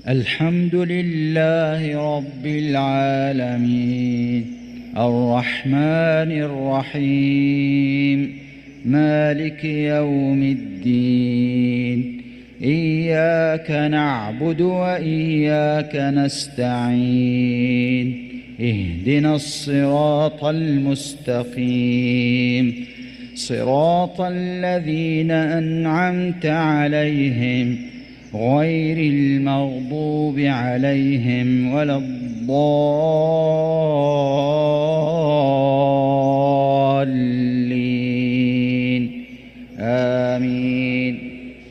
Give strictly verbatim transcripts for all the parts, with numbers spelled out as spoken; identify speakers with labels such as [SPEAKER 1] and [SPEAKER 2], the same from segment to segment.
[SPEAKER 1] الحمد لله رب العالمين الرحمن الرحيم مالك يوم الدين إياك نعبد وإياك نستعين اهدنا الصراط المستقيم صراط الذين أنعمت عليهم غير المغضوب عليهم ولا الضالين آمين.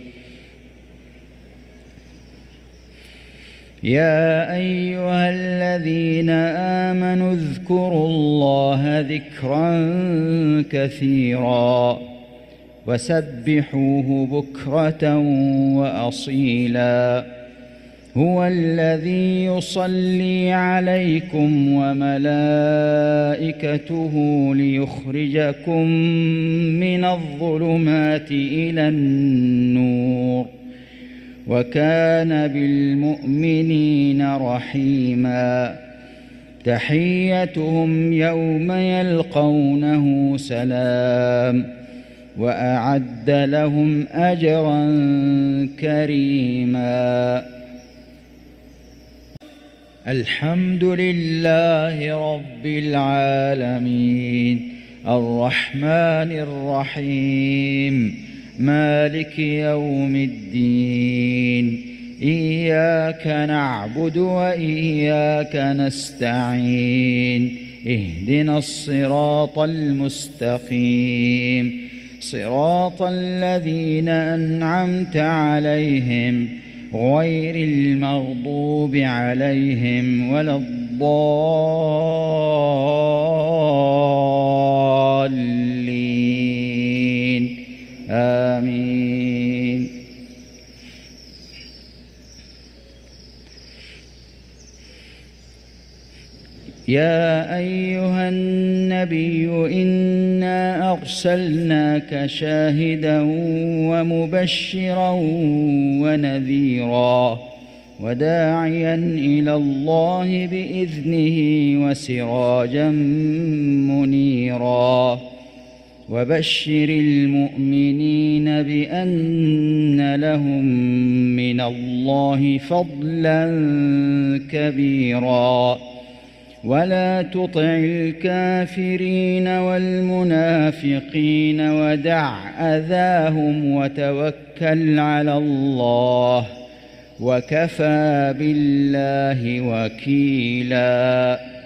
[SPEAKER 1] يا أيها الذين آمنوا اذكروا الله ذكرا كثيرا وسبحوه بكرة وأصيلا هو الذي يصلي عليكم وملائكته ليخرجكم من الظلمات إلى النور وكان بالمؤمنين رحيما تحيتهم يوم يلقونه سلام وأعد لهم أجرا كريما. الحمد لله رب العالمين الرحمن الرحيم مالك يوم الدين إياك نعبد وإياك نستعين اهدنا الصراط المستقيم صراط الذين أنعمت عليهم غير المغضوب عليهم ولا الضالين آمين. يا أيها النبي إنا أرسلناك شاهدا ومبشرا ونذيرا وداعيا إلى الله بإذنه وسراجا منيرا وبشر المؤمنين بأن لهم من الله فضلا كبيرا ولا تطع الكافرين والمنافقين ودع أذاهم وتوكل على الله وكفى بالله وكيلا.